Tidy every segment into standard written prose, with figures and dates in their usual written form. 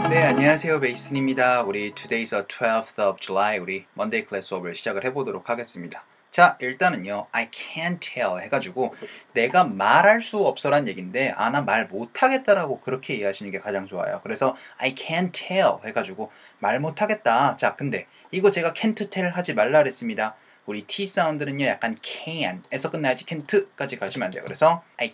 네, 안녕하세요. 베이슨입니다. 우리 Today's the 12th of July 우리 Monday class 수업을 시작을 해보도록 하겠습니다. 자, 일단은요, I can't tell 해가지고 내가 말할 수 없어란 얘기인데 나 말 못하겠다라고 그렇게 이해하시는 게 가장 좋아요. 그래서 I can't tell 해가지고 말 못하겠다. 자, 근데 이거 제가 can't tell 하지 말라 그랬습니다. 우리 T 사운드는요, 약간 can에서 끝나야지 can't까지 가시면 안 돼요. 그래서 I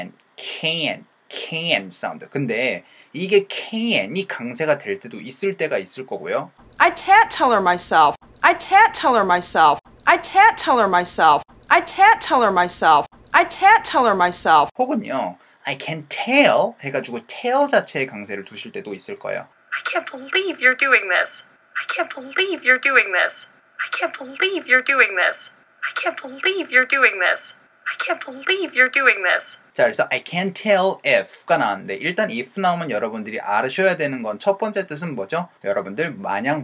can 사운드. 근데 이게 can이 강세가 될 때도 있을 때가 있을 거고요. I can't tell her myself. I can't tell her myself. I can't tell her myself. I can't tell her myself. I can't tell her myself. 혹은요, I can tell 해가지고 tell 자체의 강세를 두실 때도 있을 거예요. I can't believe you're doing this. I can't believe you're doing this. I can't believe you're doing this. I can't believe you're doing this. I can't believe you're doing this. 자, 그래서 I can't tell if가 나왔는데 일단 if 나오면 여러분들이 아셔야 되는 건 첫 번째 뜻은 뭐죠? 여러분들 만약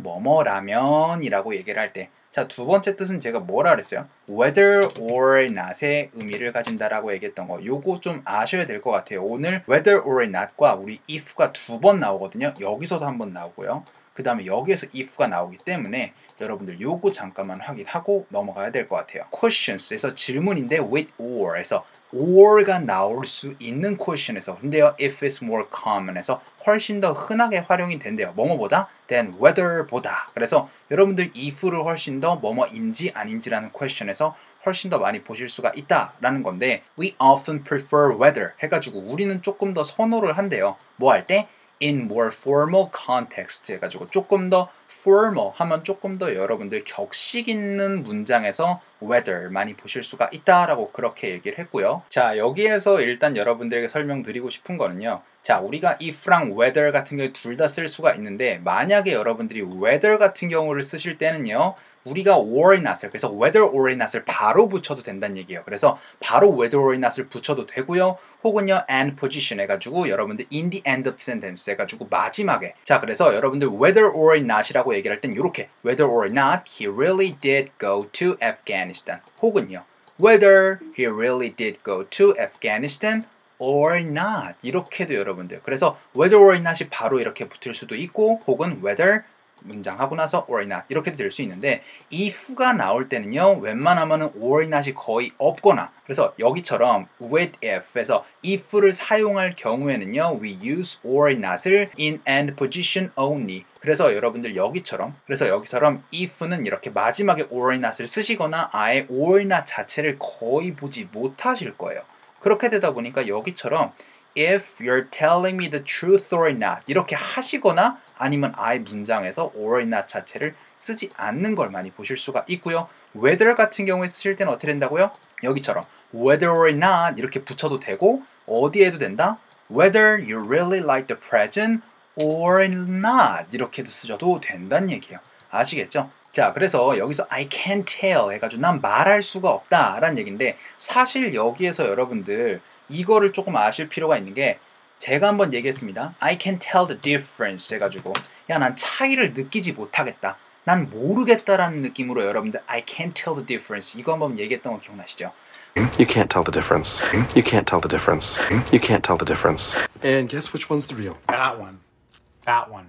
뭐뭐라면 이라고 얘기를 할 때 자, 두 번째 뜻은 제가 뭐라 그랬어요? whether or not의 의미를 가진다라고 얘기했던 거 요거 좀 아셔야 될 것 같아요. 오늘 whether or not과 우리 if가 두 번 나오거든요. 여기서도 한 번 나오고요. 그 다음에 여기에서 if가 나오기 때문에 여러분들 요거 잠깐만 확인하고 넘어가야 될 것 같아요. questions에서 질문인데 with or에서 or가 나올 수 있는 question에서 근데요 if is more common에서 훨씬 더 흔하게 활용이 된대요. 뭐뭐보다 than whether보다. 그래서 여러분들 if를 훨씬 더 뭐뭐인지 아닌지라는 question에서 훨씬 더 많이 보실 수가 있다라는 건데 we often prefer whether 해가지고 우리는 조금 더 선호를 한대요. 뭐 할 때? in more formal context 해가지고 조금 더 formal 하면 조금 더 여러분들 격식 있는 문장에서 whether 많이 보실 수가 있다라고 그렇게 얘기를 했고요. 자, 여기에서 일단 여러분들에게 설명드리고 싶은 거는요. 자, 우리가 if랑 whether 같은 경우 둘 다 쓸 수가 있는데 만약에 여러분들이 whether 같은 경우를 쓰실 때는요. 우리가 or not을 그래서 whether or not을 바로 붙여도 된다는 얘기예요. 그래서 바로 whether or not을 붙여도 되고요. 혹은요 and position 해가지고 여러분들 in the end of sentence 해가지고 마지막에 자 그래서 여러분들 whether or not이라고 얘기할 땐 이렇게 whether or not he really did go to Afghanistan 혹은요 whether he really did go to Afghanistan or not 이렇게도 여러분들 그래서 whether or not이 바로 이렇게 붙을 수도 있고 혹은 whether 문장 하고 나서 or not 이렇게도 될 수 있는데 if가 나올 때는요 웬만하면은 or not이 거의 없거나 그래서 여기처럼 with if에서 if를 사용할 경우에는요 we use or not을 in and position only 그래서 여러분들 여기처럼 그래서 여기처럼 if는 이렇게 마지막에 or not을 쓰시거나 아예 or not 자체를 거의 보지 못하실 거예요. 그렇게 되다 보니까 여기처럼 If you're telling me the truth or not 이렇게 하시거나 아니면 아예 문장에서 or not 자체를 쓰지 않는 걸 많이 보실 수가 있고요. whether 같은 경우에 쓰실 때는 어떻게 된다고요? 여기처럼 whether or not 이렇게 붙여도 되고 어디에도 된다? Whether you really like the present or not 이렇게도 쓰셔도 된다는 얘기예요. 아시겠죠? 자, 그래서 여기서 I can't tell 해가지고 난 말할 수가 없다 라는 얘기인데 사실 여기에서 여러분들 이거를 조금 아실 필요가 있는 게 제가 한번 얘기했습니다. I can tell the difference 해가지고 야, 난 차이를 느끼지 못하겠다. 난 모르겠다라는 느낌으로 여러분들 I can't tell the difference 이거 한번 얘기했던 거 기억나시죠? You can't tell the difference. You can't tell the difference. You can't tell the difference. And guess which one's the real? That one. That one.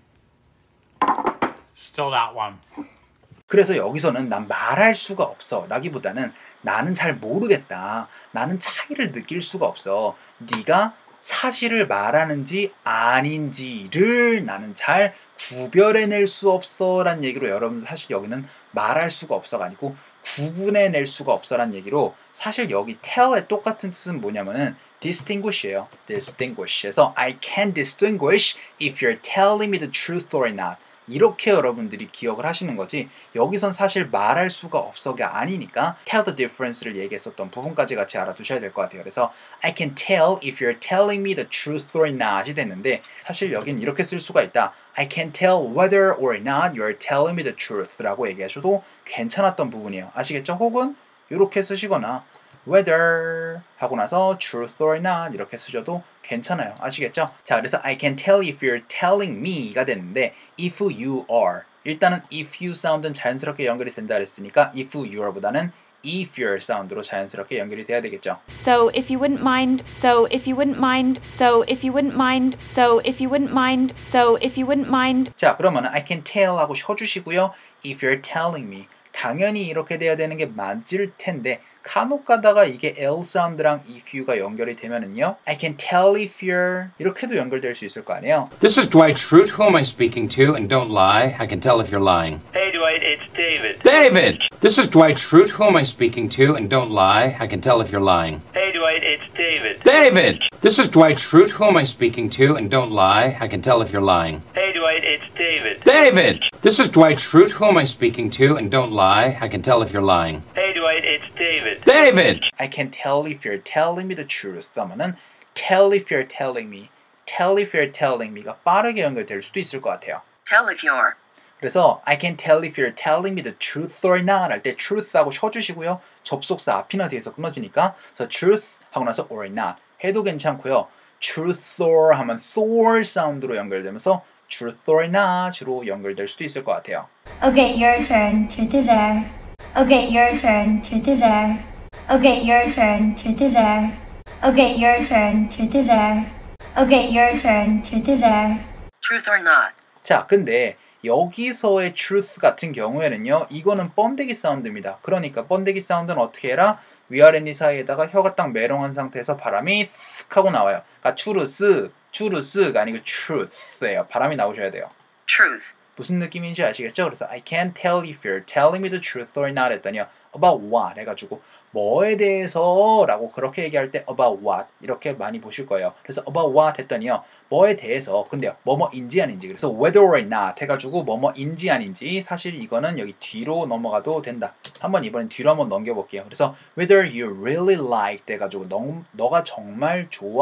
Still that one. 그래서 여기서는 난 말할 수가 없어 라기보다는 나는 잘 모르겠다. 나는 차이를 느낄 수가 없어. 네가 사실을 말하는지 아닌지를 나는 잘 구별해낼 수 없어 라는 얘기로 여러분 사실 여기는 말할 수가 없어가 아니고 구분해낼 수가 없어 라는 얘기로 사실 여기 tell의 똑같은 뜻은 뭐냐면은 distinguish예요. distinguish에서 I can distinguish if you're telling me the truth or not. 이렇게 여러분들이 기억을 하시는 거지 여기선 사실 말할 수가 없어가 아니니까 tell the difference를 얘기했었던 부분까지 같이 알아두셔야 될 것 같아요. 그래서 I can tell if you're telling me the truth or not이 됐는데 사실 여긴 이렇게 쓸 수가 있다. I can tell whether or not you're telling me the truth 라고 얘기하셔도 괜찮았던 부분이에요. 아시겠죠? 혹은 이렇게 쓰시거나 whether 하고 나서 truth or not 이렇게 쓰셔도 괜찮아요. 아시겠죠? 자, 그래서 I can tell if you're telling me가 됐는데 if you are 일단은 if you 사운드는 자연스럽게 연결이 된다 그랬으니까 if you are보다는 if your 사운드로 자연스럽게 연결이 돼야 되겠죠. So if you wouldn't mind, so if you wouldn't mind, so if you wouldn't mind, so if you wouldn't mind, so if you wouldn't mind. 자, 그러면 I can tell 하고 쉬어주시고요. If you're telling me. 당연히 이렇게 돼야 되는 게 맞을 텐데 간혹 가다가 이게 L 사운드랑 if you가 연결이 되면은요. I can tell if you're 이렇게도 연결될 수 있을 거 아니에요. This is Dwight Schrute. Who am I speaking to? And don't lie. I can tell if you're lying. Hey, Dwight, it's David. David! This is Dwight Schrute. Who am I speaking to? And don't lie. I can tell if you're lying. Hey, Dwight, it's David. David! This is Dwight Schrute. Who am I speaking to? And don't lie. I can tell if you're lying. Hey, Dwight, it's David. David! This is Dwight Schrute. Who am I speaking to? And don't lie. I can tell if you're lying. Hey, Dwight, it's David. David! I can tell if you're telling me the truth. 하면은 tell if you're telling me, tell if you're telling me가 빠르게 연결될 수도 있을 것 같아요. Tell if you're. 그래서 I can tell if you're telling me the truth or not 할 때 truth 하고 쉬어주시고요. 접속사 앞이나 뒤에서 끊어지니까 그래서 truth 하고 나서 or not 해도 괜찮고요. truth or 하면 Thor 사운드로 연결되면서 truth or not으로 연결될 수도 있을 것 같아요. Okay, your turn. Truth or dare. Okay, your turn. Truth or dare. Okay, your turn. Truth or dare. Okay, your turn. Truth or dare. Okay, your turn. Truth or dare. Truth or not. 자, 근데 여기서의 truth 같은 경우에는요. 이거는 번데기 사운드입니다. 그러니까 번데기 사운드는 어떻게 해라? 위아랫니 사이에다가 혀가 딱 메롱한 상태에서 바람이 쓱 하고 나와요. 그러니까 truth가 아니고 truth예요. 바람이 나오셔야 돼요. Truth. 무슨 느낌인지 아시겠죠? 그래서 I can't tell if you're telling me the truth or not 했더니요. About what 해가지고 뭐에 대해서 라고 그렇게 얘기할 때 about what 이렇게 많이 보실 거예요. 그래서 about what 했더니요. 뭐에 대해서 근데요. 뭐뭐인지 아닌지 그래서 whether or not 해가지고 뭐뭐인지 아닌지 사실 이거는 여기 뒤로 넘어가도 된다. 한번 이번엔 뒤로 한번 넘겨볼게요. 그래서 whether you really liked 해가지고 너가 정말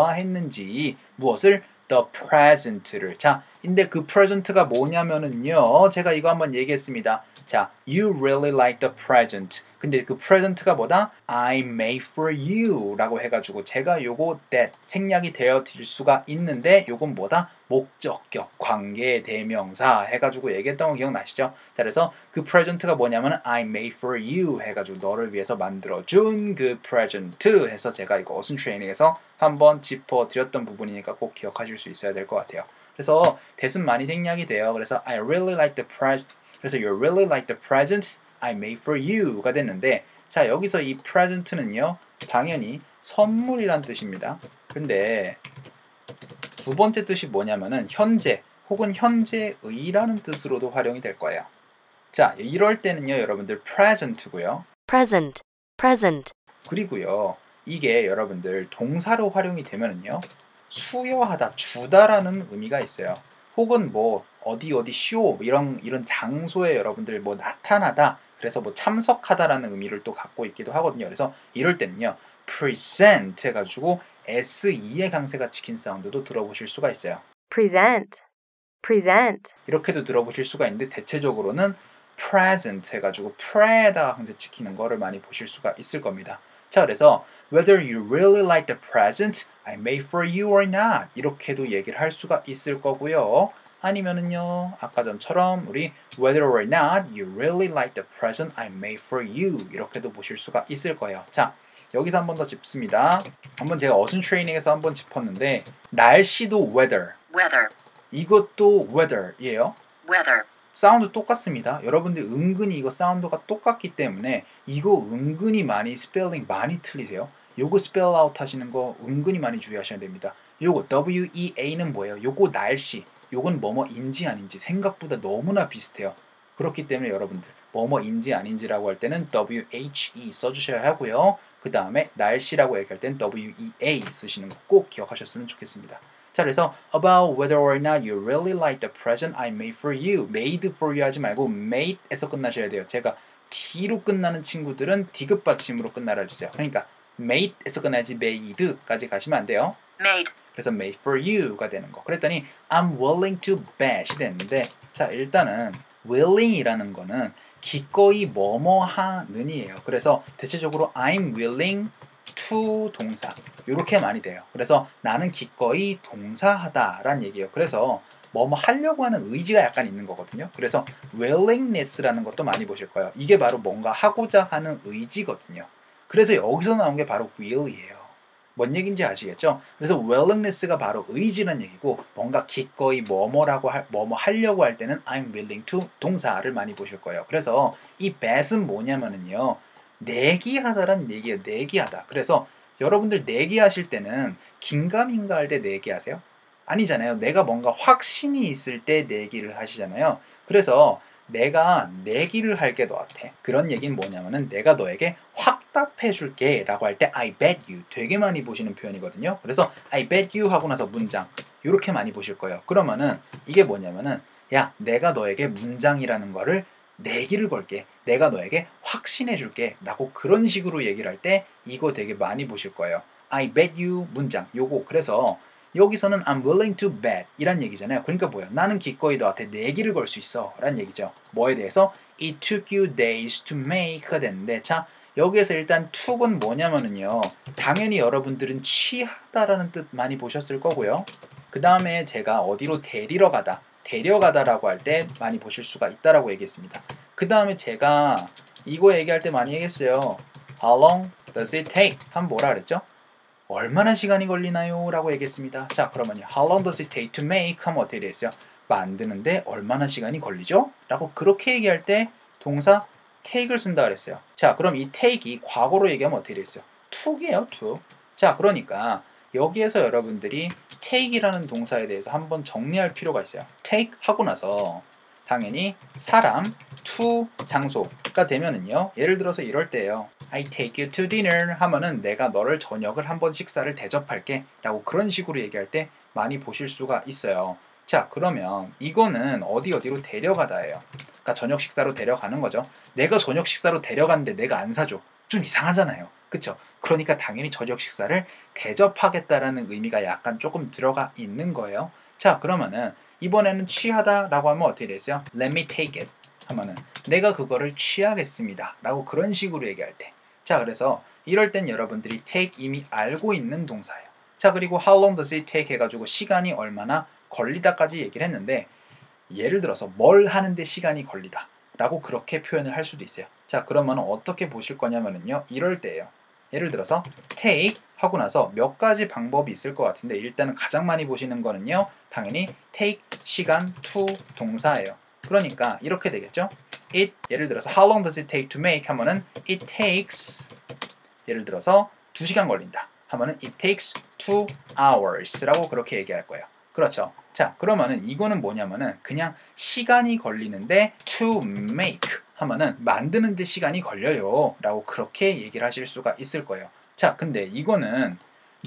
좋아했는지 무엇을 the present를 자 근데 그 present가 뭐냐면은요 제가 이거 한번 얘기했습니다. 자 you really like the present 근데 그 present가 뭐다? I made for you 라고 해가지고 제가 요거 that 생략이 되어 질 수가 있는데 요건 뭐다? 목적격 관계 대명사 해가지고 얘기했던 거 기억나시죠? 자 그래서 그 present가 뭐냐면 I made for you 해가지고 너를 위해서 만들어준 그 present 해서 제가 이거 어순 트레이닝에서 한번 짚어드렸던 부분이니까 꼭 기억하실 수 있어야 될 것 같아요. 그래서 that은 많이 생략이 돼요. 그래서 I really like the present 그래서 you really like the presents I made for you가 됐는데 자 여기서 이 present는요 당연히 선물이란 뜻입니다. 근데 두 번째 뜻이 뭐냐면은 현재 혹은 현재의라는 뜻으로도 활용이 될 거예요. 자 이럴 때는요 여러분들 present고요. present, present. 그리고요 이게 여러분들 동사로 활용이 되면은요 수여하다, 주다라는 의미가 있어요. 혹은 뭐 어디 쇼 이런 장소에 여러분들 뭐 나타나다 그래서 뭐 참석하다라는 의미를 또 갖고 있기도 하거든요. 그래서 이럴 때는요 present 해가지고 SE의 강세가 찍힌 사운드도 들어보실 수가 있어요. present, present. 이렇게도 들어보실 수가 있는데 대체적으로는 present 해가지고 pre에다가 강세 찍히는 거를 많이 보실 수가 있을 겁니다. 자 그래서 whether you really like the present I made for you or not 이렇게도 얘기를 할 수가 있을 거고요. 아니면은요 아까 전처럼 우리 whether or not you really like the present I made for you 이렇게도 보실 수가 있을 거예요. 자 여기서 한 번 더 짚습니다. 한번 제가 어순 트레이닝에서 한번 짚었는데 날씨도 weather 이것도 weather이에요. Weather. 사운드 똑같습니다. 여러분들 은근히 이거 사운드가 똑같기 때문에 이거 은근히 많이 스펠링 많이 틀리세요. 요거 스펠 아웃 하시는 거 은근히 많이 주의하셔야 됩니다. 요거 WEA는 뭐예요? 요거 날씨 요건 뭐뭐인지 아닌지 생각보다 너무나 비슷해요. 그렇기 때문에 여러분들 뭐뭐인지 아닌지라고 할 때는 WHE 써주셔야 하고요. 그 다음에 날씨라고 얘기할 때는 WEA 쓰시는 거 꼭 기억하셨으면 좋겠습니다. 자 그래서 about whether or not you really like the present I made for you made for you 하지 말고 made에서 끝나셔야 돼요. 제가 T로 끝나는 친구들은 디귿 받침으로 끝나라 했어요. 그러니까 made에서 끝나야지 made까지 가시면 안 돼요. Made. 그래서 made for you가 되는 거. 그랬더니 I'm willing to bet이 됐는데 자 일단은 willing이라는 거는 기꺼이 뭐뭐 하는이에요. 그래서 대체적으로 I'm willing to 동사 이렇게 많이 돼요. 그래서 나는 기꺼이 동사하다 라는 얘기예요. 그래서 뭐뭐 하려고 하는 의지가 약간 있는 거거든요. 그래서 willingness라는 것도 많이 보실 거예요. 이게 바로 뭔가 하고자 하는 의지거든요. 그래서 여기서 나온 게 바로 will이에요. 뭔 얘기인지 아시겠죠? 그래서 willingness가 바로 의지란 얘기고 뭔가 기꺼이 뭐뭐 하려고 할 때는 I'm willing to 동사를 많이 보실 거예요. 그래서 이 bet은 뭐냐면은요. 내기하다란 얘기예요. 내기하다. 그래서 여러분들 내기하실 때는 긴가민가 할 때 내기하세요? 아니잖아요. 내가 뭔가 확신이 있을 때 내기를 하시잖아요. 그래서 내가 내기를 할게 너한테. 그런 얘기는 뭐냐면은 내가 너에게 확답해 줄게 라고 할 때 I bet you 되게 많이 보시는 표현이거든요. 그래서 I bet you 하고 나서 문장 이렇게 많이 보실 거예요. 그러면은 이게 뭐냐면은 야 내가 너에게 문장이라는 거를 내기를 걸게. 내가 너에게 확신해 줄게 라고 그런 식으로 얘기를 할 때 이거 되게 많이 보실 거예요. I bet you 문장 요거. 그래서 여기서는 I'm willing to bet 이란 얘기잖아요. 그러니까 뭐예요? 나는 기꺼이 너한테 내기를 걸 수 있어 라는 얘기죠. 뭐에 대해서? It took you days to make가 됐는데 자 여기에서 일단 took은 뭐냐면은요. 당연히 여러분들은 취하다라는 뜻 많이 보셨을 거고요. 그 다음에 제가 어디로 데리러 가다 데려가다라고 할 때 많이 보실 수가 있다라고 얘기했습니다. 그 다음에 제가 이거 얘기할 때 많이 얘기했어요. How long does it take? 하면 뭐라 그랬죠? 얼마나 시간이 걸리나요? 라고 얘기했습니다. 자 그러면요. How long does it take to make? 하면 어떻게 되겠어요? 만드는데 얼마나 시간이 걸리죠? 라고 그렇게 얘기할 때 동사 take을 쓴다 그랬어요. 자 그럼 이 take이 과거로 얘기하면 어떻게 되겠어요? took이에요. took. 자 그러니까 여기에서 여러분들이 take이라는 동사에 대해서 한번 정리할 필요가 있어요. take 하고 나서 당연히 사람, to 장소가 되면은요. 예를 들어서 이럴 때예요. I take you to dinner 하면은 내가 너를 저녁을 한번 식사를 대접할게 라고 그런 식으로 얘기할 때 많이 보실 수가 있어요. 자 그러면 이거는 어디로 데려가다예요. 그러니까 저녁 식사로 데려가는 거죠. 내가 저녁 식사로 데려갔는데 내가 안 사줘. 좀 이상하잖아요. 그쵸? 그러니까 당연히 저녁 식사를 대접하겠다라는 의미가 약간 조금 들어가 있는 거예요. 자 그러면은 이번에는 취하다 라고 하면 어떻게 됐어요? Let me take it 하면은 내가 그거를 취하겠습니다 라고 그런 식으로 얘기할 때 자 그래서 이럴 땐 여러분들이 take 이미 알고 있는 동사예요. 자 그리고 how long does it take 해가지고 시간이 얼마나 걸리다까지 얘기를 했는데 예를 들어서 뭘 하는데 시간이 걸리다 라고 그렇게 표현을 할 수도 있어요. 자 그러면 어떻게 보실 거냐면요 이럴 때예요. 예를 들어서 take 하고 나서 몇 가지 방법이 있을 것 같은데 일단은 가장 많이 보시는 거는요 당연히 take 시간 to 동사예요. 그러니까 이렇게 되겠죠. it 예를 들어서 how long does it take to make 하면은 it takes 예를 들어서 2시간 걸린다 하면은 it takes 2 hours 라고 그렇게 얘기할 거예요. 그렇죠. 자 그러면은 이거는 뭐냐면은 그냥 시간이 걸리는데 to make 하면은 만드는데 시간이 걸려요 라고 그렇게 얘기를 하실 수가 있을 거예요. 자 근데 이거는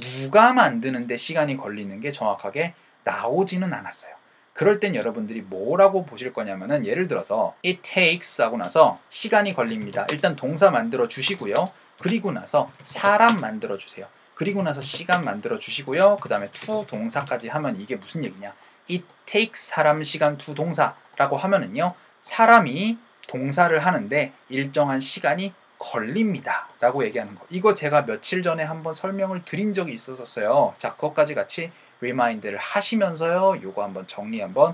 누가 만드는데 시간이 걸리는 게 정확하게 나오지는 않았어요. 그럴 땐 여러분들이 뭐라고 보실 거냐면은 예를 들어서 it takes 하고 나서 시간이 걸립니다. 일단 동사 만들어 주시고요. 그리고 나서 사람 만들어 주세요. 그리고 나서 시간 만들어 주시고요. 그 다음에 to 동사까지 하면 이게 무슨 얘기냐? It takes 사람 시간 to 동사라고 하면은요. 사람이 동사를 하는데 일정한 시간이 걸립니다 라고 얘기하는 거. 이거 제가 며칠 전에 한번 설명을 드린 적이 있었어요. 자 그것까지 같이 리마인드를 하시면서요. 요거 한번 정리 한번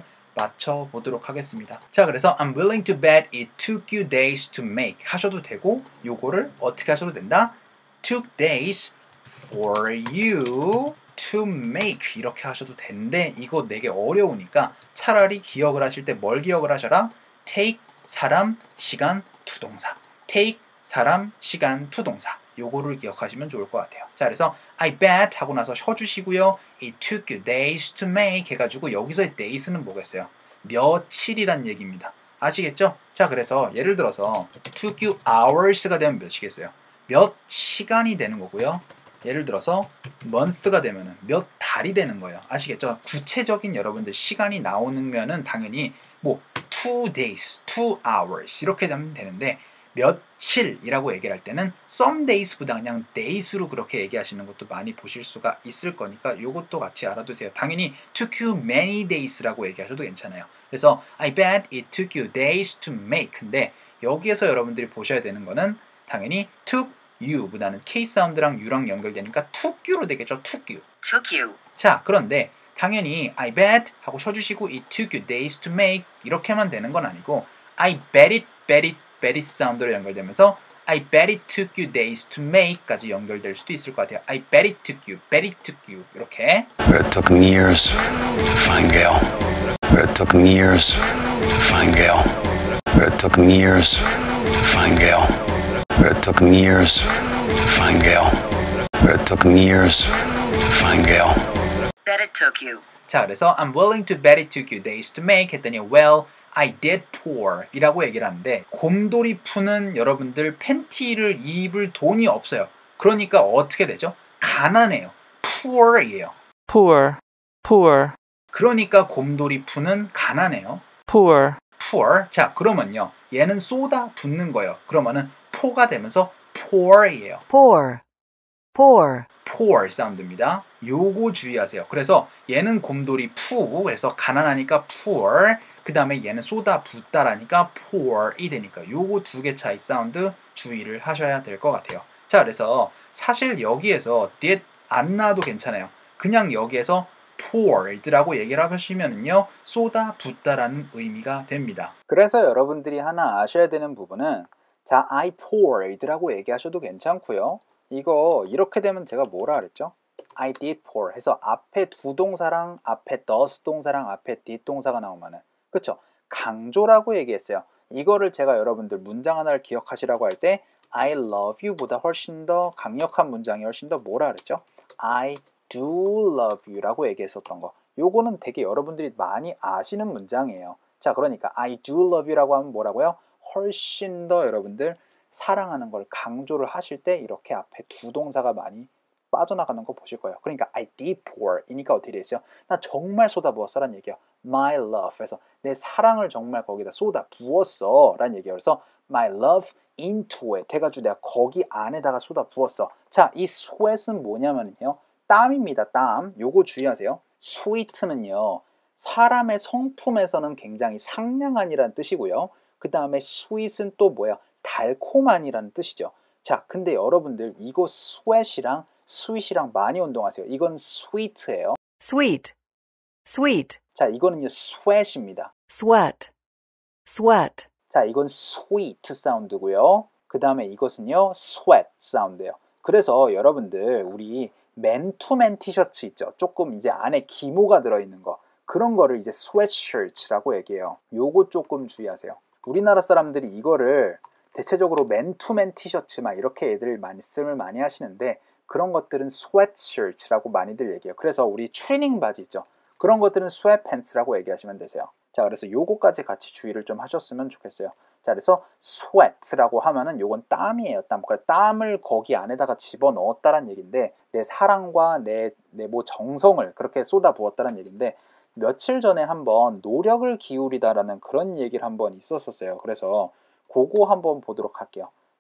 맞춰보도록 하겠습니다. 자 그래서 I'm willing to bet it took you days to make 하셔도 되고 요거를 어떻게 하셔도 된다? took days for you to make 이렇게 하셔도 되는데 이거 되게 어려우니까 차라리 기억을 하실 때 뭘 기억을 하셔라? take 사람, 시간, to 동사 take 사람, 시간, to 동사 요거를 기억하시면 좋을 것 같아요. 자 그래서 I bet 하고 나서 쉬어주시고요. It took you days to make 해가지고 여기서의 days는 뭐겠어요? 며칠이란 얘기입니다. 아시겠죠? 자 그래서 예를 들어서 took you hours가 되면 몇이겠어요? 몇 시간이 되는 거고요. 예를 들어서 month가 되면 몇 달이 되는 거예요. 아시겠죠? 구체적인 여러분들 시간이 나오면은 당연히 뭐 2 days, 2 hours 이렇게 되면 되는데 며칠이라고 얘기를 할 때는 some days보다 그냥 days로 그렇게 얘기하시는 것도 많이 보실 수가 있을 거니까 이것도 같이 알아두세요. 당연히 took you many days라고 얘기하셔도 괜찮아요. 그래서 I bet it took you days to make 근데 여기에서 여러분들이 보셔야 되는 거는 당연히 took you보다는 K 사운드랑 U랑 연결되니까 took you로 되겠죠. took you. took you. 자 그런데 당연히 I bet 하고 쉬어주시고 it took you days to make 이렇게만 되는 건 아니고 I bet it 사운드로 연결되면서 I bet it took you days to make까지 연결될 수도 있을 것 같아요. I bet it took you 이렇게. It took me years to find Gail. It took me years to find Gail. It took me years to find Gail. It took me years to find Gail. It took me years to find Gail. Bet it took you. 자, 그래서 I'm willing to bet it took you days to make 했더니 well, I did pour 이라고 얘기를 하는데 곰돌이 푸는 여러분들 팬티를 입을 돈이 없어요. 그러니까 어떻게 되죠? 가난해요. poor이에요. Poor. Poor. 그러니까 곰돌이 푸는 가난해요. Poor. poor. 자, 그러면요. 얘는 쏟아 붓는 거예요. 그러면은 포가 되면서 pour이에요. Pour. Pour. pour 사운드입니다. 요거 주의하세요. 그래서 얘는 곰돌이 푸, 그래서 가난하니까 poor, 그 다음에 얘는 쏟아 붓다라니까 pour이 되니까 요거 두 개 차이 사운드 주의를 하셔야 될 것 같아요. 자, 그래서 사실 여기에서 did 안 나와도 괜찮아요. 그냥 여기에서 poured라고 얘기를 하시면은요, 쏟아 붓다라는 의미가 됩니다. 그래서 여러분들이 하나 아셔야 되는 부분은 자, I poured라고 얘기하셔도 괜찮고요. 이거 이렇게 되면 제가 뭐라 그랬죠? I did pour 해서 앞에 두 동사랑 앞에 does 동사랑 앞에 did 동사가 나오면은 그쵸? 강조라고 얘기했어요. 이거를 제가 여러분들 문장 하나를 기억하시라고 할 때 I love you 보다 훨씬 더 강력한 문장이 훨씬 더 뭐라 그랬죠? I do love you 라고 얘기했었던 거. 요거는 되게 여러분들이 많이 아시는 문장이에요. 자, 그러니까 I do love you 라고 하면 뭐라고요? 훨씬 더 여러분들 사랑하는 걸 강조를 하실 때 이렇게 앞에 두 동사가 많이 빠져나가는 거 보실 거예요. 그러니까 I did pour 이니까 어떻게 되어 있어요? 나 정말 쏟아부었어 라는 얘기야. My love 해서 내 사랑을 정말 거기다 쏟아 부었어 라는 얘기예요. 그래서 my love into it 해가지고 내가 거기 안에다가 쏟아 부었어. 자, 이 sweat은 뭐냐면요, 땀입니다. 땀. 요거 주의하세요. sweet는요, 사람의 성품에서는 굉장히 상냥한이라는 뜻이고요. 그 다음에 sweet은 또 뭐야? 달콤한이라는 뜻이죠. 자, 근데 여러분들 이거 sweat이랑 sweet이랑 많이 운동하세요. 이건 sweet예요. Sweet. Sweet. 자, 이거는요 sweat입니다. Sweat. Sweat. 자, 이건 sweet 사운드고요. 그 다음에 이것은요 sweat 사운드예요. 그래서 여러분들 우리 맨투맨 티셔츠 있죠. 조금 이제 안에 기모가 들어있는 거. 그런 거를 이제 sweatshirt라고 얘기해요. 요거 조금 주의하세요. 우리나라 사람들이 이거를 대체적으로 맨투맨 티셔츠 막 이렇게 애들 말씀을 많이 하시는데 그런 것들은 sweatshirt라고 많이들 얘기해요. 그래서 우리 트레이닝 바지 있죠. 그런 것들은 sweatpants라고 얘기하시면 되세요. 자, 그래서 요거까지 같이 주의를 좀 하셨으면 좋겠어요. 자, 그래서 sweat라고 하면은 요건 땀이에요. 땀. 그러니까 땀을 거기 안에다가 집어넣었다는 얘기인데 내 사랑과 내 뭐 정성을 그렇게 쏟아부었다는 얘기인데 며칠 전에 한번 노력을 기울이다라는 그런 얘기를 한번 있었었어요. 그래서 그거 한번 보도록 할게요.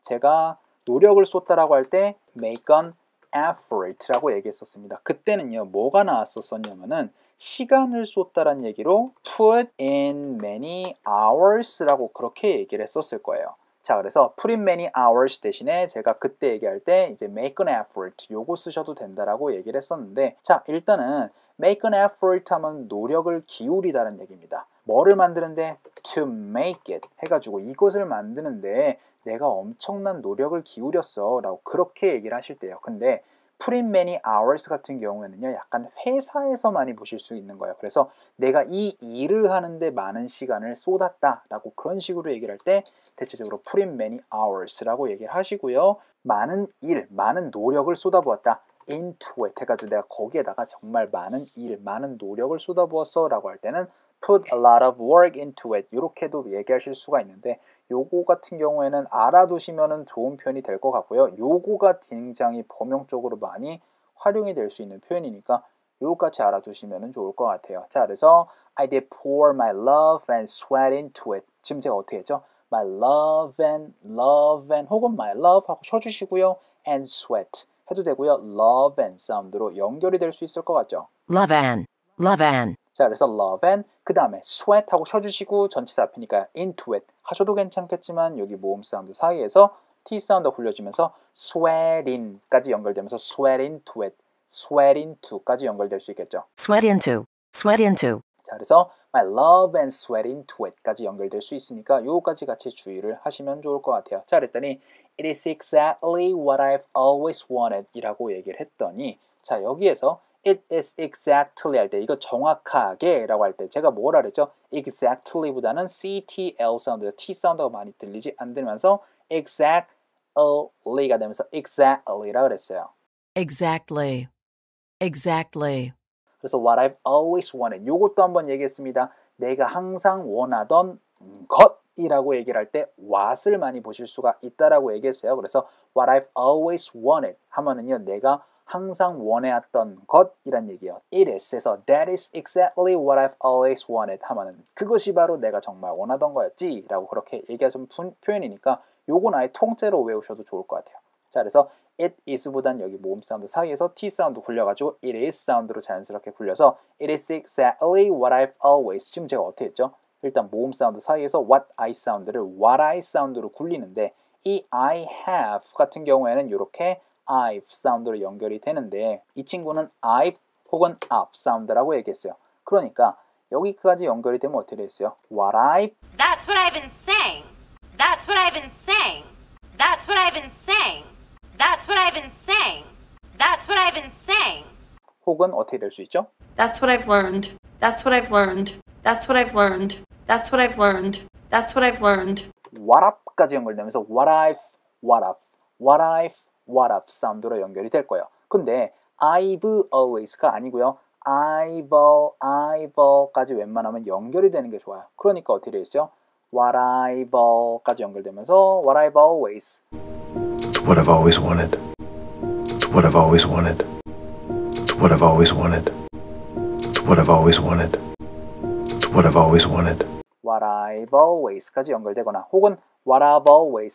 제가 노력을 쏟다라고 할 때 make an effort라고 얘기했었습니다. 그때는요 뭐가 나왔었냐면은 시간을 쏟다라는 얘기로 put in many hours라고 그렇게 얘기를 했었을 거예요. 자, 그래서 put in many hours 대신에 제가 그때 얘기할 때 이제 make an effort 요거 쓰셔도 된다라고 얘기를 했었는데, 자, 일단은 make an effort 하면 노력을 기울이다는 얘기입니다. 뭐를 만드는데? to make it 해가지고 이것을 만드는데 내가 엄청난 노력을 기울였어 라고 그렇게 얘기를 하실 때요. 근데 put in many hours 같은 경우에는요 약간 회사에서 많이 보실 수 있는 거예요. 그래서 내가 이 일을 하는데 많은 시간을 쏟았다 라고 그런 식으로 얘기를 할 때 대체적으로 put in many hours 라고 얘기를 하시고요, 많은 일, 많은 노력을 쏟아부었다 into it 해가지고 내가 거기에다가 정말 많은 일, 많은 노력을 쏟아부었어 라고 할 때는 put a lot of work into it 이렇게도 얘기하실 수가 있는데, 요거 같은 경우에는 알아두시면 좋은 표현이 될 것 같고요. 요거가 굉장히 범용적으로 많이 활용이 될 수 있는 표현이니까 요거같이 알아두시면 좋을 것 같아요. 자, 그래서 I did pour my love and sweat into it. 지금 제가 어떻게 했죠? my love and 혹은 my love 하고 쉬어주시고요. and sweat 해도 되고요. love and 사운드로 연결이 될 수 있을 것 같죠? Love and. 자, 그래서 love and 그 다음에 sweat 하고 쉬어주시고 전치사 앞이니까 into it 하셔도 괜찮겠지만 여기 모음 사운드 사이에서 T 사운드가 굴려지면서 sweat in까지 연결되면서 sweat into it, sweat into까지 연결될 수 있겠죠. Sweat into. Sweat into. 자, 그래서 my love and sweat into it까지 연결될 수 있으니까 요거까지 같이 주의를 하시면 좋을 것 같아요. 자, 그랬더니 it is exactly what I've always wanted 이라고 얘기를 했더니 자, 여기에서 it is exactly 할 때 이거 정확하게 라고 할 때 제가 뭐라 그랬죠? exactly보다는 CTL 사운드, T 사운드가 많이 들리지 않으면서 exactly가 되면서 exactly라 그랬어요. Exactly. Exactly. 그래서 what I've always wanted 요것도 한번 얘기했습니다. 내가 항상 원하던 것이라고 얘기를 할 때 what을 많이 보실 수가 있다라고 얘기했어요. 그래서 what I've always wanted 하면은요 내가 항상 원해왔던 것이란 얘기예요. It is에서 that is exactly what I've always wanted 하면은 그것이 바로 내가 정말 원하던 거였지 라고 그렇게 얘기하신 표현이니까 요건 아예 통째로 외우셔도 좋을 것 같아요. 자, 그래서 it is보단 여기 모음 사운드 사이에서 T 사운드 굴려가지고 it is 사운드로 자연스럽게 굴려서 it is exactly what I've always 지금 제가 어떻게 했죠? 일단 모음 사운드 사이에서 what I 사운드를 what I 사운드로 굴리는데 이 I have 같은 경우에는 이렇게 I've 사운드로 연결이 되는데 이 친구는 I've 혹은 up 사운드라고 얘기했어요. 그러니까 여기까지 연결이 되면 어떻게 됐어요? What I've That's what I've been saying. That's what I've been saying. That's what I've been saying. That's what I've been saying. That's what I've been saying. 혹은 어떻게 될 수 있죠? That's what I've learned. That's what I've learned. That's what I've learned. That's what I've learned. That's what I've learned. What up까지 연결되면서 what I've, what up, what I've, what up 사운드로 연결이 될 거예요. 근데 I've always가 아니고요. I've까지 웬만하면 연결이 되는 게 좋아요. 그러니까 어떻게 되어 있어요? What I've까지 연결되면서 what I've always It's what I've always wanted. It's what I've always wanted. It's what I've always wanted. It's what I've always wanted. It's what I've always wanted. What I've always까지 연결되거나 혹은 what I've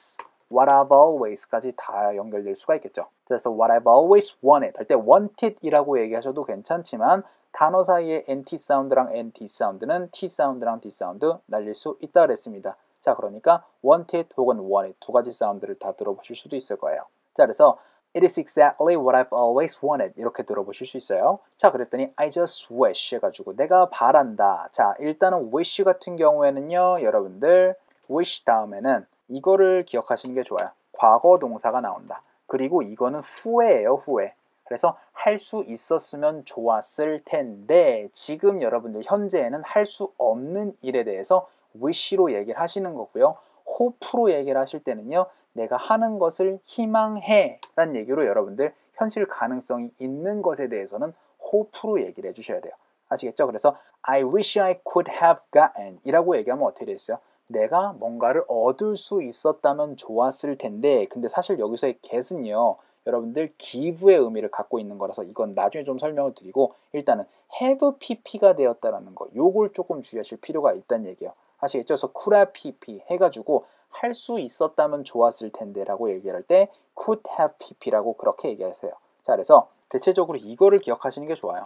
always까지 다 연결될 수가 있겠죠. 그래서 what I've always wanted 할 때 wanted이라고 얘기하셔도 괜찮지만 단어 사이에 NT 사운드랑 NT 사운드는 T 사운드랑 D 사운드 날릴 수 있다 그랬습니다. 자, 그러니까 wanted 혹은 wanted 두 가지 사운드를 다 들어보실 수도 있을 거예요. 자, 그래서 It is exactly what I've always wanted 이렇게 들어보실 수 있어요. 자, 그랬더니 I just wish 해가지고 내가 바란다. 자, 일단은 wish 같은 경우에는요 여러분들 wish 다음에는 이거를 기억하시는 게 좋아요. 과거 동사가 나온다. 그리고 이거는 후회예요, 후회. 그래서 할 수 있었으면 좋았을 텐데 지금 여러분들 현재에는 할 수 없는 일에 대해서 wish로 얘기를 하시는 거고요. hope로 얘기를 하실 때는요. 내가 하는 것을 희망해 라는 얘기로 여러분들 현실 가능성이 있는 것에 대해서는 hope로 얘기를 해주셔야 돼요. 아시겠죠? 그래서 I wish I could have gotten 이라고 얘기하면 어떻게 됐어요? 내가 뭔가를 얻을 수 있었다면 좋았을 텐데 근데 사실 여기서의 get은요 여러분들 give의 의미를 갖고 있는 거라서 이건 나중에 좀 설명을 드리고 일단은 have pp가 되었다라는 거 요걸 조금 주의하실 필요가 있다는 얘기예요. 아시겠죠? 그래서 could have pp 해가지고 할 수 있었다면 좋았을 텐데 라고 얘기할 때 could have pp라고 그렇게 얘기하세요. 자, 그래서 대체적으로 이거를 기억하시는 게 좋아요.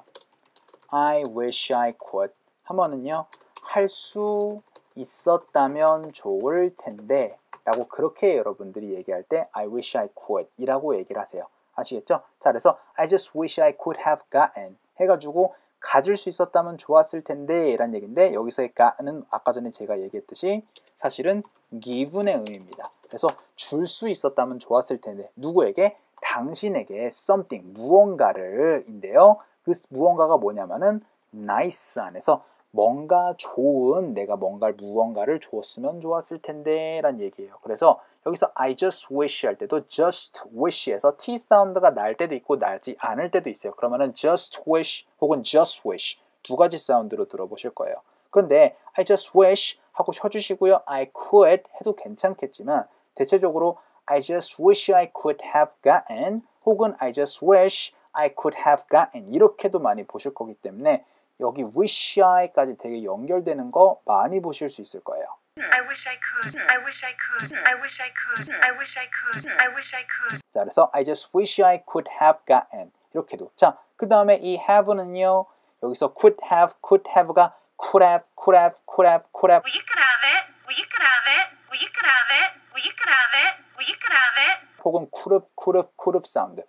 I wish I could 하면은요 할 수 있었다면 좋을 텐데 라고 그렇게 여러분들이 얘기할 때 I wish I could 이라고 얘기를 하세요. 아시겠죠? 자, 그래서 I just wish I could have gotten 해가지고 가질 수 있었다면 좋았을 텐데 라는 얘기인데 여기서의 got는 아까 전에 제가 얘기했듯이 사실은 give의 의미입니다. 그래서 줄 수 있었다면 좋았을 텐데 누구에게? 당신에게 something 무언가를 인데요. 그 무언가가 뭐냐면은 nice 안에서 뭔가 좋은 내가 무언가를 줬으면 좋았을 텐데 라는 얘기예요. 그래서 여기서 I just wish 할 때도 just wish에서 T 사운드가 날 때도 있고 나지 않을 때도 있어요. 그러면은 just wish 혹은 just wish 두 가지 사운드로 들어보실 거예요. 근데 I just wish 하고 쳐주시고요. I could 해도 괜찮겠지만 대체적으로 I just wish I could have gotten 혹은 I just wish I could have gotten 이렇게도 많이 보실 거기 때문에 여기 wish I까지 되게 연결되는 거 많이 보실 수 있을 거예요. I wish I could. I wish I could. I wish I could. I wish I could. I wish I could. 자, 그래서 I just wish I could have gotten 이렇게도. 자, 그 다음에 이 have는요. 여기서 could have가 could have. Well, you could have it. Well, you could have it. Well, you could have it. Well, you could have it. Well, you could have it. 혹은 could have 사운드.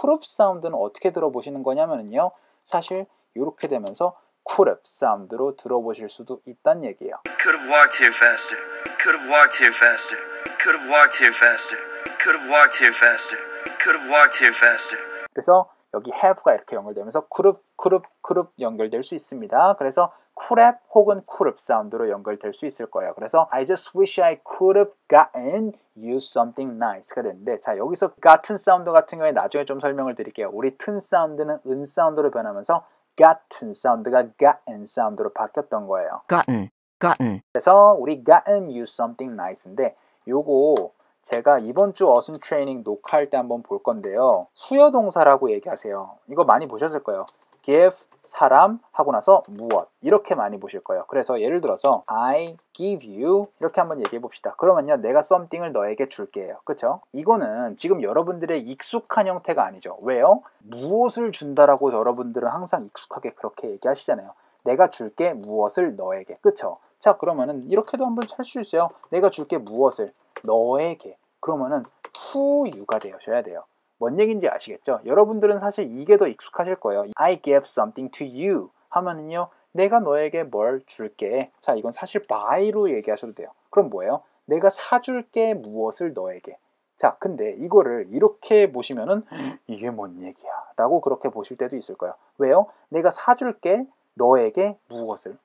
could have 사운드는 어떻게 들어보시는 거냐면요. 사실 이렇게 되면서 could have 사운드로 들어보실 수도 있다는 얘기예요. Could have walked here faster. Could have walked here faster. Could have walked here faster. Could have walked here faster. Could have walked here faster. 그래서 여기 have가 이렇게 연결되면서 could have 연결될 수 있습니다. 그래서 could have 혹은 could have 사운드로 연결될 수 있을 거예요. 그래서 I just wish I could have gotten you something nice가 되는데, 자 여기서 같은 사운드 같은 경우에 나중에 좀 설명을 드릴게요. 우리 튼 사운드는 은 사운드로 변하면서 같은 사운드가 gotten 사운드로 바뀌었던 거예요. gotten. 그래서 우리 gotten you something nice인데, 요거 제가 이번 주 어순 트레이닝 녹화할 때 한번 볼 건데요. 수요동사라고 얘기하세요. 이거 많이 보셨을 거예요. give, 사람 하고 나서 무엇, 이렇게 많이 보실 거예요. 그래서 예를 들어서 I give you 이렇게 한번 얘기해 봅시다. 그러면요, 내가 something을 너에게 줄게요. 그쵸? 이거는 지금 여러분들의 익숙한 형태가 아니죠. 왜요? 무엇을 준다라고 여러분들은 항상 익숙하게 그렇게 얘기하시잖아요. 내가 줄게 무엇을 너에게. 그쵸? 자, 그러면은 이렇게도 한번 할 수 있어요. 내가 줄게 무엇을 너에게. 그러면은 to you가 되셔야 돼요. 뭔 얘기인지 아시겠죠? 여러분들은 사실 이게 더 익숙하실 거예요. I give something to you 하면은요, 내가 너에게 뭘 줄게. 자, 이건 사실 by로 얘기하셔도 돼요. 그럼 뭐예요? 내가 사줄게 무엇을 너에게. 자, 근데 이거를 이렇게 보시면은 이게 뭔 얘기야 라고 그렇게 보실 때도 있을 거예요. 왜요? 내가 사줄게 너에게 무엇을.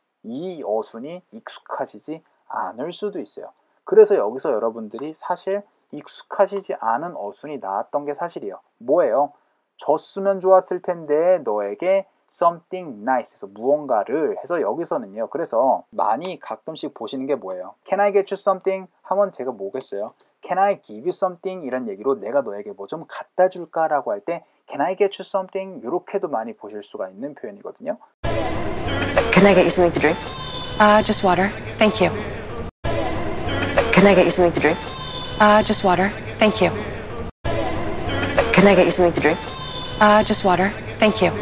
이 어순이 익숙하시지 않을 수도 있어요. 그래서 여기서 여러분들이 사실 익숙하시지 않은 어순이 나왔던 게 사실이에요. 뭐예요? 줬으면 좋았을 텐데 너에게 something nice 해서 무언가를 해서 여기서는요. 그래서 많이 가끔씩 보시는 게 뭐예요? Can I get you something? 하면 제가 뭐겠어요? Can I give you something? 이런 얘기로 내가 너에게 뭐 좀 갖다 줄까? 라고 할 때 Can I get you something? 이렇게도 많이 보실 수가 있는 표현이거든요. Can I get you something to drink? Just water. Thank you. Can I get you something to drink? Just water. Thank you. Can I get you something to drink? Just water. Thank you.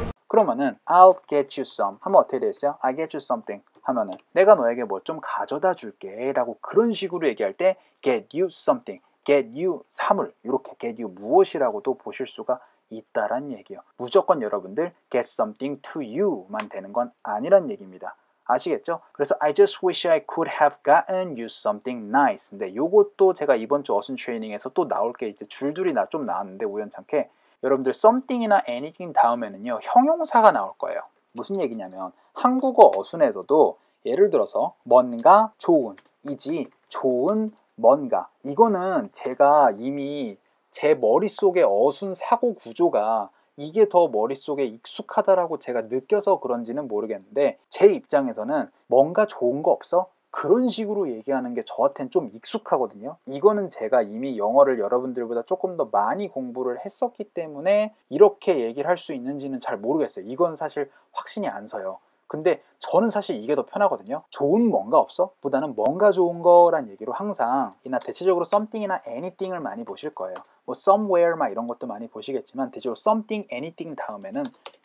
그러면은 I'll get you some 하면 어떻게 되겠어요? I get you something 하면은 내가 너에게 뭐 좀 가져다 줄게 라고 그런 식으로 얘기할 때 get you something, get you 사물, 이렇게 get you 무엇이라고도 보실 수가 있다란 얘기예요. 무조건 여러분들 get something to you만 되는 건 아니란 얘기입니다. 아시겠죠? 그래서 I just wish I could have gotten you something nice. 근데 요것도 제가 이번 주 어순 트레이닝에서 또 나올 게 이제 줄줄이 좀 나왔는데 우연찮게 여러분들 something이나 anything 다음에는요 형용사가 나올 거예요. 무슨 얘기냐면 한국어 어순에서도 예를 들어서 뭔가 좋은 이지 좋은 뭔가, 이거는 제가 이미 제 머릿속에 어순 사고 구조가 이게 더 머릿속에 익숙하다라고 제가 느껴서 그런지는 모르겠는데 제 입장에서는 뭔가 좋은 거 없어? 그런 식으로 얘기하는 게 저한테는 좀 익숙하거든요. 이거는 제가 이미 영어를 여러분들보다 조금 더 많이 공부를 했었기 때문에 이렇게 얘기를 할 수 있는지는 잘 모르겠어요. 이건 사실 확신이 안 서요. 근데 저는 사실 이게 더 편하거든요. 좋은 뭔가 없어? 보다는 뭔가 좋은 거란 얘기로 항상 이나 대체적으로 something이나 anything을 많이 보실 거예요. 뭐 somewhere 막 이런 것도 많이 보시겠지만 대체적으로 something, anything 다음에는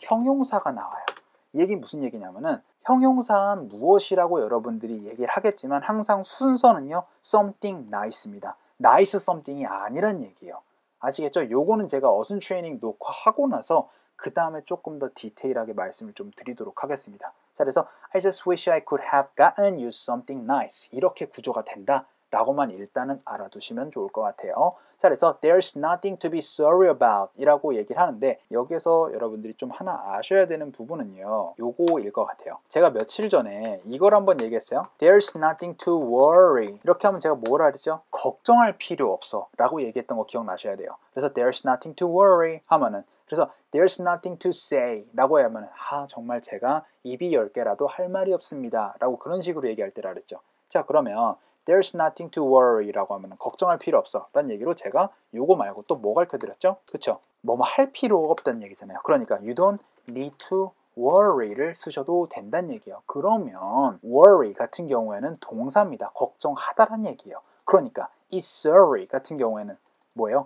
형용사가 나와요. 이 얘기 무슨 얘기냐면은 형용사는 무엇이라고 여러분들이 얘기를 하겠지만 항상 순서는요 something nice입니다. nice something이 아니란 얘기예요. 아시겠죠? 요거는 제가 어순 트레이닝 녹화하고 나서 그 다음에 조금 더 디테일하게 말씀을 좀 드리도록 하겠습니다. 자, 그래서 I just wish I could have gotten you something nice 이렇게 구조가 된다 라고만 일단은 알아두시면 좋을 것 같아요. 자, 그래서 there's nothing to be sorry about 이라고 얘기를 하는데 여기서 여러분들이 좀 하나 아셔야 되는 부분은요 요거일 것 같아요. 제가 며칠 전에 이걸 한번 얘기했어요. There's nothing to worry 이렇게 하면 제가 뭐라 그랬죠? 걱정할 필요 없어 라고 얘기했던 거 기억나셔야 돼요. 그래서 there's nothing to worry 하면은 그래서 there's nothing to say 라고 하면 정말 제가 입이 10개라도 할 말이 없습니다 라고 그런 식으로 얘기할 때라 그랬죠. 자, 그러면 there's nothing to worry 라고 하면 걱정할 필요 없어 라는 얘기로 제가 요거 말고 또 뭐 가르쳐드렸죠? 그쵸? 뭐뭐 할 필요 없다는 얘기잖아요. 그러니까 you don't need to worry를 쓰셔도 된다는 얘기예요. 그러면 worry 같은 경우에는 동사입니다. 걱정하다란 얘기예요. 그러니까 is sorry 같은 경우에는 뭐예요?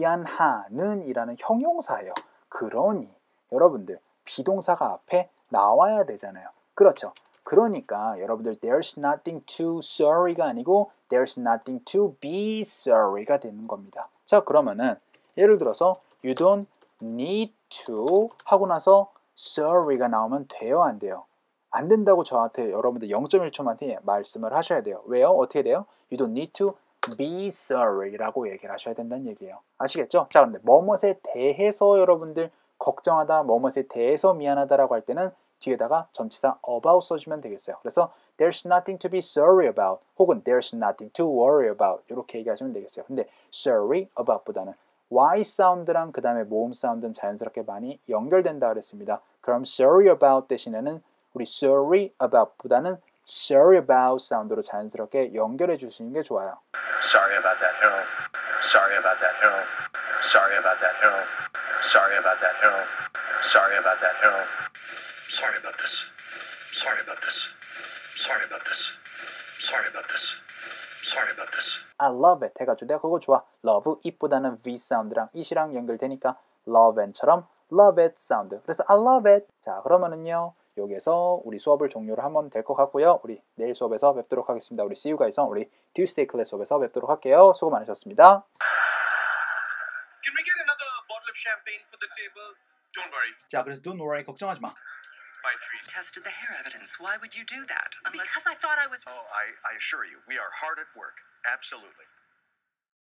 미안하는 이라는 형용사예요. 그러니 여러분들 비동사가 앞에 나와야 되잖아요. 그렇죠? 그러니까 여러분들 there's nothing to sorry가 아니고 there's nothing to be sorry가 되는 겁니다. 자, 그러면은 예를 들어서 You don't need to 하고 나서 sorry가 나오면 돼요, 안 돼요? 안 된다고 저한테 여러분들 0.1초만 뒤에 말씀을 하셔야 돼요. 왜요? 어떻게 돼요? You don't need to be sorry라고 얘기를 하셔야 된다는 얘기예요. 아시겠죠? 자, 그런데 뭐뭇에 대해서 여러분들 걱정하다, 뭐뭇에 대해서 미안하다라고 할 때는 뒤에다가 전치사 about 써주면 되겠어요. 그래서 there's nothing to be sorry about 혹은 there's nothing to worry about 이렇게 얘기하시면 되겠어요. 근데 sorry about보다는 Y 사운드랑 그 다음에 모음 사운드는 자연스럽게 많이 연결된다 그랬습니다. 그럼 sorry about 대신에는 우리 sorry about보다는 sorry about 사운드로 자연스럽게 연결해 주시는 게 좋아요. Sorry about that, Harold. Sorry about that, Harold. Sorry about that, Harold. Sorry about that, Harold. Sorry about that, Harold. Sorry about this. Sorry about this. Sorry about this. Sorry about this. Sorry about this. I love it 해가지고 내가 그거 좋아. love it보다는 V 사운드랑 it이랑 연결되니까 love and처럼 love it 사운드. 그래서 I love it. 자, 그러면은요. 여기에서 우리 수업을 종료를 하면 될 것 같고요. 우리 내일 수업에서 뵙도록 하겠습니다. 우리 See you guys은 우리 Tuesday 클래스 수업에서 뵙도록 할게요. 수고 많으셨습니다. Can we get another bottle of champagne for the table? Don't worry. 자, 그래서 don't worry 걱정하지 마. It's my treat. Tested the hair evidence. Why would you do that? Because I thought I was... Oh, I assure you, we are hard at work. Absolutely.